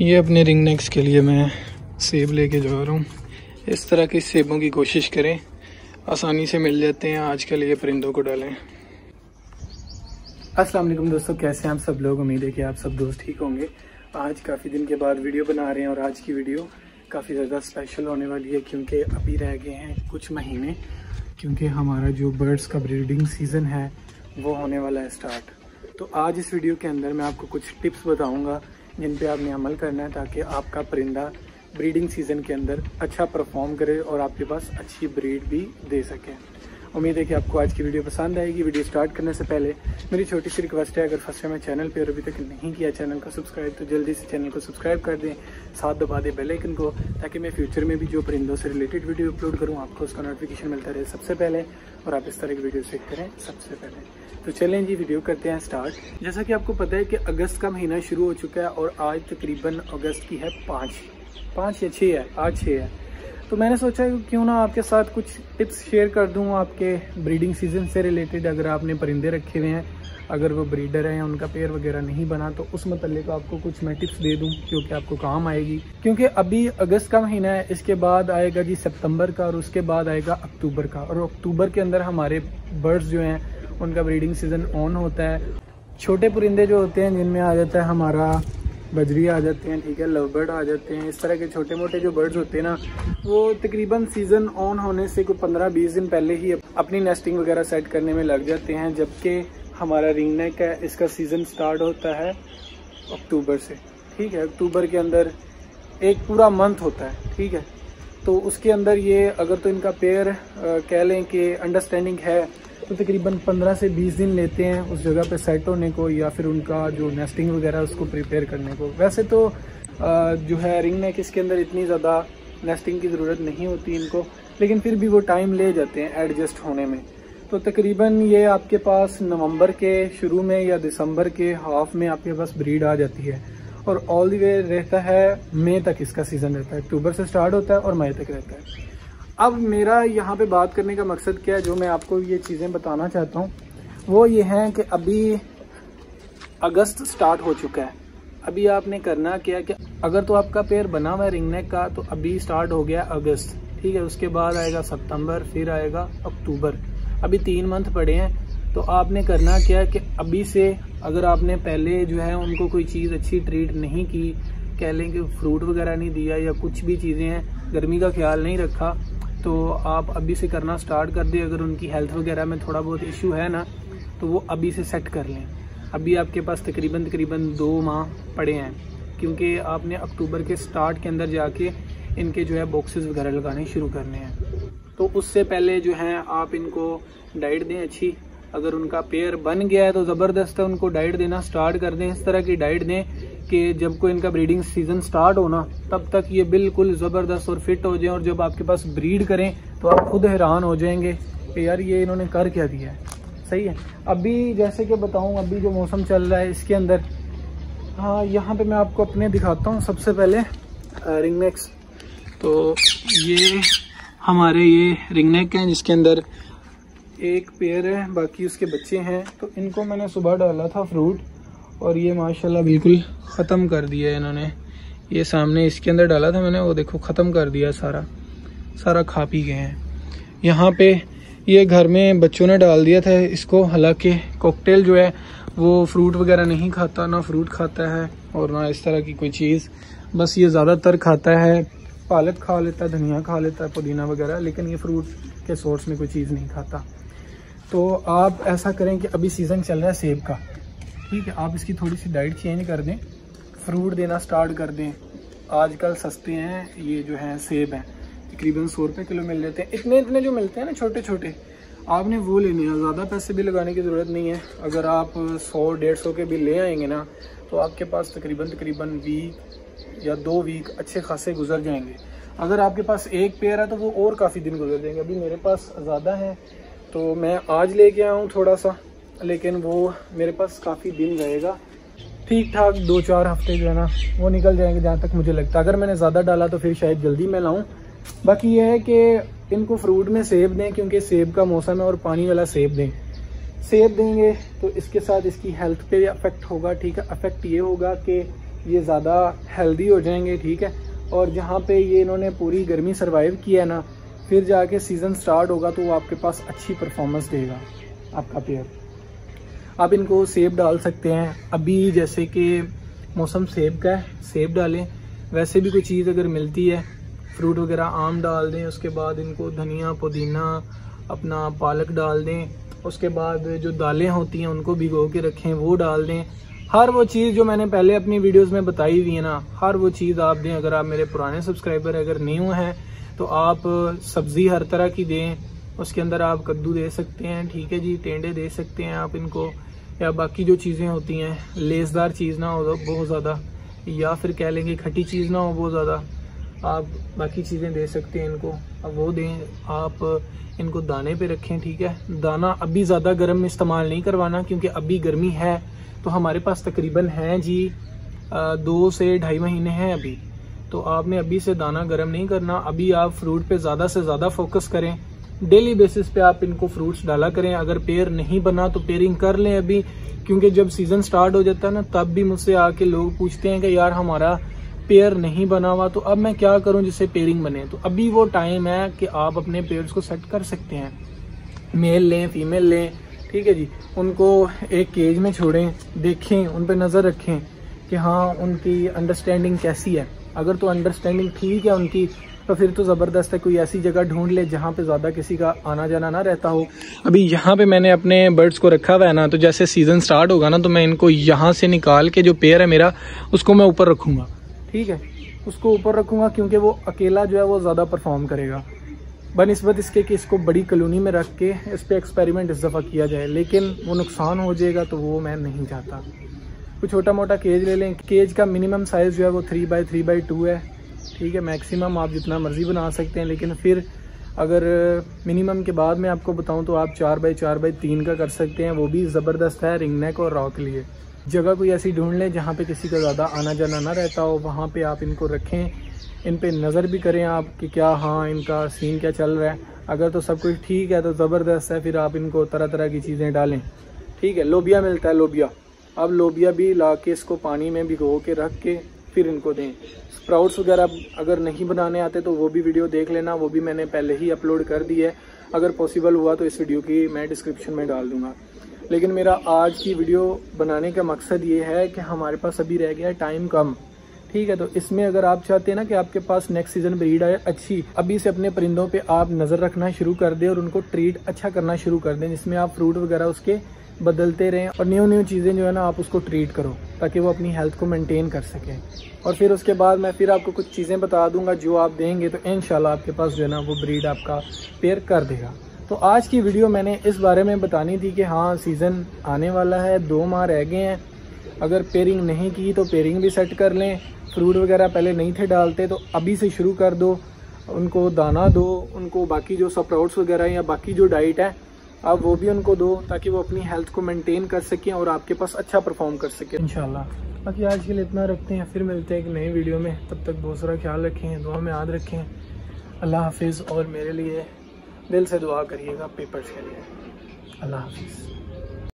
ये अपने ring next के लिए मैं सेब लेके जा रहा हूँ। इस तरह के सेबों की कोशिश करें, आसानी से मिल जाते हैं। आजकल ये परिंदों को डालें। अस्सलाम वालेकुम दोस्तों, कैसे हैं आप सब लोग। उम्मीद है कि आप सब दोस्त ठीक होंगे। आज काफ़ी दिन के बाद वीडियो बना रहे हैं और आज की वीडियो काफ़ी ज़्यादा स्पेशल होने वाली है क्योंकि अभी रह गए हैं कुछ महीने, क्योंकि हमारा जो बर्ड्स का ब्रीडिंग सीज़न है वो होने वाला है स्टार्ट। तो आज इस वीडियो के अंदर मैं आपको कुछ टिप्स बताऊंगा जिन पे आपने अमल करना है ताकि आपका परिंदा ब्रीडिंग सीज़न के अंदर अच्छा परफॉर्म करे और आपके पास अच्छी ब्रीड भी दे सके। उम्मीद है कि आपको आज की वीडियो पसंद आएगी। वीडियो स्टार्ट करने से पहले मेरी छोटी सी रिक्वेस्ट है, अगर फर्स्ट टाइम चैनल पे और अभी तक नहीं किया चैनल को सब्सक्राइब, तो जल्दी से चैनल को सब्सक्राइब कर दें, साथ दबा दें बेल आइकन को, ताकि मैं फ्यूचर में भी जो परिंदों से रिलेटेड वीडियो अपलोड करूँ आपको उसका नोटिफिकेशन मिलता रहे सबसे पहले और आप इस तरह की वीडियो चेक करें सबसे पहले। तो चलें जी, वीडियो करते हैं स्टार्ट। जैसा कि आपको पता है कि अगस्त का महीना शुरू हो चुका है और आज तकरीबन अगस्त की है 5 या 6 है, आज 6 है। तो मैंने सोचा क्यों ना आपके साथ कुछ टिप्स शेयर कर दूं आपके ब्रीडिंग सीजन से रिलेटेड। अगर आपने परिंदे रखे हुए हैं, अगर वो ब्रीडर हैं, उनका पेयर वगैरह नहीं बना, तो उस मतलब आपको कुछ मैं टिप्स दे दूं जो कि आपको काम आएगी। क्योंकि अभी अगस्त का महीना है, इसके बाद आएगा जी सितंबर का और उसके बाद आएगा अक्टूबर का। और अक्टूबर के अंदर हमारे बर्ड्स जो हैं उनका ब्रीडिंग सीजन ऑन होता है। छोटे परिंदे जो होते हैं जिनमें आ जाता है हमारा बजरी आ जाते हैं, ठीक है, लव बर्ड आ जाते हैं। इस तरह के छोटे मोटे जो बर्ड्स होते हैं ना, वो तकरीबन सीज़न ऑन होने से कोई 15-20 दिन पहले ही अपनी नेस्टिंग वगैरह सेट करने में लग जाते हैं। जबकि हमारा रिंग नेक है, इसका सीज़न स्टार्ट होता है अक्टूबर से, ठीक है। अक्टूबर के अंदर एक पूरा मंथ होता है, ठीक है। तो उसके अंदर ये अगर तो इनका पेयर कह लें कि अंडरस्टैंडिंग है तो तकरीबन 15 से 20 दिन लेते हैं उस जगह पे सेट होने को या फिर उनका जो नेस्टिंग वगैरह उसको प्रिपेयर करने को। वैसे तो जो है रिंग नेक इसके अंदर इतनी ज़्यादा नेस्टिंग की ज़रूरत नहीं होती इनको, लेकिन फिर भी वो टाइम ले जाते हैं एडजस्ट होने में। तो तकरीबन ये आपके पास नवंबर के शुरू में या दिसंबर के हाफ में आपके पास ब्रीड आ जाती है और ऑल द वे रहता है मई तक इसका सीज़न रहता है। अक्टूबर से स्टार्ट होता है और मई तक रहता है। अब मेरा यहाँ पे बात करने का मकसद क्या है, जो मैं आपको ये चीज़ें बताना चाहता हूँ वो ये है कि अभी अगस्त स्टार्ट हो चुका है। अभी आपने करना क्या है कि अगर तो आपका पेयर बना हुआ है रिंग नेक का, तो अभी स्टार्ट हो गया अगस्त, ठीक है। उसके बाद आएगा सितंबर, फिर आएगा अक्टूबर। अभी 3 मंथ पड़े हैं। तो आपने करना क्या है कि अभी से अगर आपने पहले जो है उनको कोई चीज़ अच्छी ट्रीट नहीं की, कह लें कि फ्रूट वगैरह नहीं दिया या कुछ भी चीज़ें हैं, गर्मी का ख्याल नहीं रखा, तो आप अभी से करना स्टार्ट कर दें। अगर उनकी हेल्थ वगैरह में थोड़ा बहुत इशू है ना, तो वो अभी से सेट कर लें। अभी आपके पास तकरीबन 2 माह पड़े हैं, क्योंकि आपने अक्टूबर के स्टार्ट के अंदर जाके इनके जो है बॉक्सेस वगैरह लगाने शुरू करने हैं। तो उससे पहले जो है आप इनको डाइट दें अच्छी। अगर उनका पेयर बन गया है तो ज़बरदस्त है, उनको डाइट देना स्टार्ट कर दें। इस तरह की डाइट दें कि जब कोई इनका ब्रीडिंग सीजन स्टार्ट हो ना, तब तक ये बिल्कुल ज़बरदस्त और फिट हो जाए। और जब आपके पास ब्रीड करें तो आप खुद हैरान हो जाएंगे कि यार ये इन्होंने कर क्या दिया है। सही है। अभी जैसे कि बताऊं, अभी जो मौसम चल रहा है इसके अंदर, हाँ, यहाँ पे मैं आपको अपने दिखाता हूँ। सबसे पहले रिंग नेक्स, तो ये हमारे ये रिंग नेक हैं जिसके अंदर एक पेयर है, बाकी उसके बच्चे हैं। तो इनको मैंने सुबह डाला था फ्रूट और ये माशाल्लाह बिल्कुल ख़त्म कर दिया है इन्होंने। ये सामने इसके अंदर डाला था मैंने, वो देखो ख़त्म कर दिया, सारा खा पी गए हैं। यहाँ पे ये घर में बच्चों ने डाल दिया था इसको। हालांकि कॉकटेल जो है वो फ्रूट वगैरह नहीं खाता, ना फ्रूट खाता है और ना इस तरह की कोई चीज़। बस ये ज़्यादातर खाता है पालक खा लेता है, धनिया खा लेता है, पुदीना वगैरह, लेकिन ये फ्रूट के सोर्स में कोई चीज़ नहीं खाता। तो आप ऐसा करें कि अभी सीज़न चल रहा है सेब का, ठीक है, आप इसकी थोड़ी सी डाइट चेंज कर दें, फ्रूट देना स्टार्ट कर दें। आजकल सस्ते हैं ये जो हैं सेब हैं, तकरीबन 100 रुपये किलो मिल जाते हैं। इतने जो मिलते हैं ना छोटे छोटे, आपने वो लेने हैं, ज़्यादा पैसे भी लगाने की ज़रूरत नहीं है। अगर आप 100-150 के भी ले आएंगे ना, तो आपके पास तकरीबन वीक या 2 वीक अच्छे खासे गुजर जाएंगे। अगर आपके पास एक पेयर है तो वो और काफ़ी दिन गुजर जाएंगे। अभी मेरे पास ज़्यादा है तो मैं आज लेके आया हूँ थोड़ा सा, लेकिन वो मेरे पास काफ़ी दिन रहेगा। ठीक ठाक 2-4 हफ्ते जो है ना वो निकल जाएंगे जहाँ तक मुझे लगता है। अगर मैंने ज़्यादा डाला तो फिर शायद जल्दी मैं लाऊं। बाकी ये है कि इनको फ्रूट में सेब दें, क्योंकि सेब का मौसम है, और पानी वाला सेब दें। सेब देंगे तो इसके साथ इसकी हेल्थ पे अफेक्ट होगा, ठीक है। अफेक्ट ये होगा कि ये ज़्यादा हेल्दी हो जाएंगे, ठीक है। और जहाँ पे ये इन्होंने पूरी गर्मी सर्वाइव किया है ना, फिर जाके सीज़न स्टार्ट होगा तो वो आपके पास अच्छी परफॉर्मेंस देगा आपका पेयर। आप इनको सेब डाल सकते हैं, अभी जैसे कि मौसम सेब का है, सेब डालें। वैसे भी कोई चीज़ अगर मिलती है, फ्रूट वगैरह, आम डाल दें। उसके बाद इनको धनिया, पुदीना, अपना पालक डाल दें। उसके बाद जो दालें होती हैं उनको भिगो के रखें, वो डाल दें। हर वो चीज़ जो मैंने पहले अपनी वीडियोस में बताई हुई है ना, हर वो चीज़ आप दें। अगर आप मेरे पुराने सब्सक्राइबर अगर न्यू हैं तो आप सब्ज़ी हर तरह की दें। उसके अंदर आप कद्दू दे सकते हैं, ठीक है जी, टेंडे दे सकते हैं आप इनको, या बाकी जो चीज़ें होती हैं, लेसदार चीज़ ना हो बहुत ज़्यादा, या फिर कह लेंगे खट्टी चीज़ ना हो बहुत ज़्यादा, आप बाकी चीज़ें दे सकते हैं इनको। अब वो दें, आप इनको दाने पे रखें, ठीक है। दाना अभी ज़्यादा गर्म इस्तेमाल नहीं करवाना, क्योंकि अभी गर्मी है। तो हमारे पास तकरीबन हैं जी 2 से 2.5 महीने हैं अभी, तो आपने अभी से दाना गर्म नहीं करना। अभी आप फ्रूट पे ज़्यादा से ज़्यादा फोकस करें, डेली बेसिस पे आप इनको फ्रूट्स डाला करें। अगर पेयर नहीं बना तो पेयरिंग कर लें अभी, क्योंकि जब सीज़न स्टार्ट हो जाता है ना, तब भी मुझसे आके लोग पूछते हैं कि यार हमारा पेयर नहीं बना हुआ, तो अब मैं क्या करूं जिससे पेयरिंग बने। तो अभी वो टाइम है कि आप अपने पेयर्स को सेट कर सकते हैं। मेल लें, फीमेल लें, ठीक है जी। उनको एक केज में छोड़ें, देखें, उन पर नज़र रखें कि हाँ उनकी अंडरस्टैंडिंग कैसी है। अगर तो अंडरस्टैंडिंग ठीक है उनकी, तो फिर तो ज़बरदस्त है। कोई ऐसी जगह ढूंढ ले जहाँ पे ज़्यादा किसी का आना जाना ना रहता हो। अभी यहाँ पे मैंने अपने बर्ड्स को रखा हुआ है ना, तो जैसे सीज़न स्टार्ट होगा ना, तो मैं इनको यहाँ से निकाल के जो पेयर है मेरा, उसको मैं ऊपर रखूँगा, ठीक है। उसको ऊपर रखूँगा क्योंकि वो अकेला जो है वो ज़्यादा परफॉर्म करेगा, बनिस्बत इसके कि इसको बड़ी कॉलोनी में रख के इस पर एक्सपेरिमेंट इस दफ़ा किया जाए, लेकिन वो नुकसान हो जाएगा, तो वो मैं नहीं चाहता। कोई छोटा मोटा केज ले लें। केज का मिनिमम साइज़ जो है वो 3x3x2 है, ठीक है। मैक्सिमम आप जितना मर्ज़ी बना सकते हैं, लेकिन फिर अगर मिनिमम के बाद मैं आपको बताऊं तो आप 4x4x3 का कर सकते हैं, वो भी ज़बरदस्त है रिंग नेक और रॉ के लिए। जगह कोई ऐसी ढूंढ लें जहाँ पे किसी का ज़्यादा आना जाना ना रहता हो, वहाँ पे आप इनको रखें। इन पे नज़र भी करें आप कि क्या, हाँ इनका सीन क्या चल रहा है। अगर तो सब कुछ ठीक है तो ज़बरदस्त है, फिर आप इनको तरह तरह की चीज़ें डालें, ठीक है। लोबिया मिलता है, लोबिया, अब लोबिया भी ला के इसको पानी में भिगो के रख के फिर इनको दें। स्प्राउट्स वगैरह अगर नहीं बनाने आते तो वो भी वीडियो देख लेना, वो भी मैंने पहले ही अपलोड कर दी है। अगर पॉसिबल हुआ तो इस वीडियो की मैं डिस्क्रिप्शन में डाल दूँगा। लेकिन मेरा आज की वीडियो बनाने का मकसद ये है कि हमारे पास अभी रह गया है टाइम कम, ठीक है। तो इसमें अगर आप चाहते हैं ना कि आपके पास नेक्स्ट सीजन ब्रीड आए अच्छी, अभी से अपने परिंदों पे आप नज़र रखना शुरू कर दें और उनको ट्रीट अच्छा करना शुरू कर दें, जिसमें आप फ्रूट वगैरह उसके बदलते रहें और न्यू चीज़ें जो है ना आप उसको ट्रीट करो, ताकि वो अपनी हेल्थ को मेंटेन कर सकें। और फिर उसके बाद मैं फिर आपको कुछ चीज़ें बता दूंगा जो आप देंगे तो इंशाल्लाह आपके पास जो है ना वो ब्रीड आपका पेयर कर देगा। तो आज की वीडियो मैंने इस बारे में बतानी थी कि हाँ सीज़न आने वाला है, 2 माह रह गए हैं। अगर पेयरिंग नहीं की तो पेयरिंग भी सेट कर लें। फ्रूट वगैरह पहले नहीं थे डालते तो अभी से शुरू कर दो, उनको दाना दो, उनको बाकी जो स्प्राउट्स वगैरह या बाकी जो डाइट है आप वो भी उनको दो, ताकि वो अपनी हेल्थ को मेंटेन कर सकें और आपके पास अच्छा परफॉर्म कर सकें इंशाल्लाह। बाकी आज के लिए इतना रखते हैं, फिर मिलते हैं एक नई वीडियो में। तब तक बहुत सारा ख्याल रखें, दुआ में याद रखें। अल्लाह हाफिज़। और मेरे लिए दिल से दुआ करिएगा पेपर्स के लिए। अल्लाह हाफिज़।